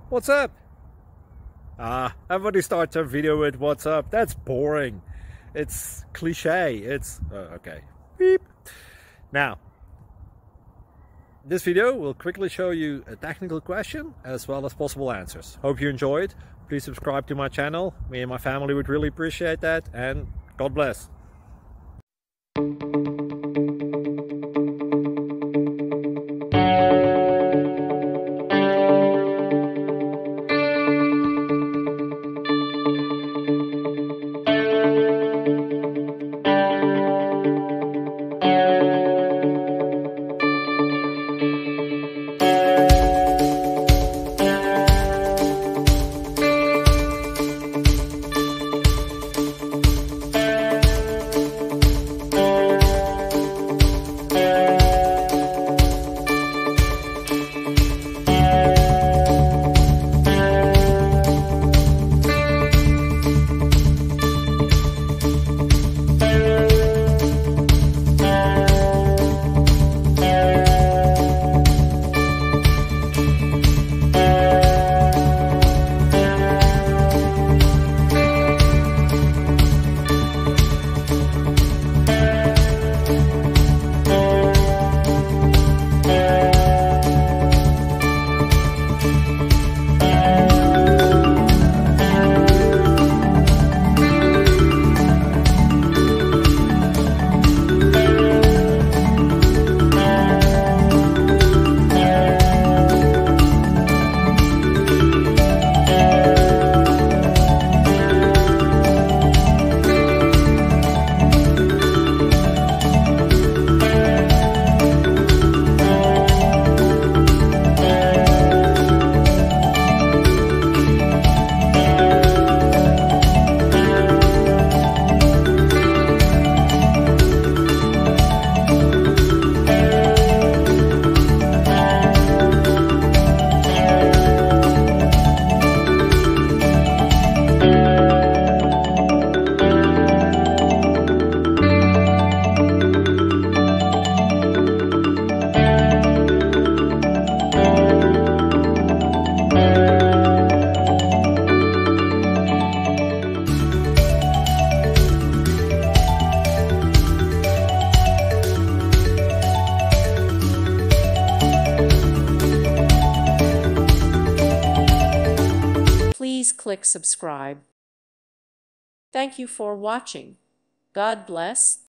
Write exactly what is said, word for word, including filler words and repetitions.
What's up? Ah, everybody starts their video with what's up. That's boring. It's cliche. It's uh, okay. Beep. Now, this video will quickly show you a technical question as well as possible answers. Hope you enjoyed. Please subscribe to my channel. Me and my family would really appreciate that, and God bless. Please click subscribe. Thank you for watching. God bless.